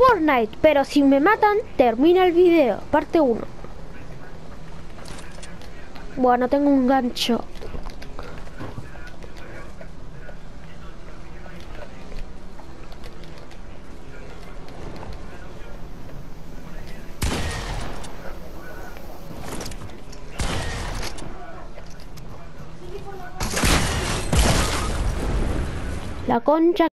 Fortnite, pero si me matan, termina el video, parte 1. Bueno, tengo un gancho. La concha.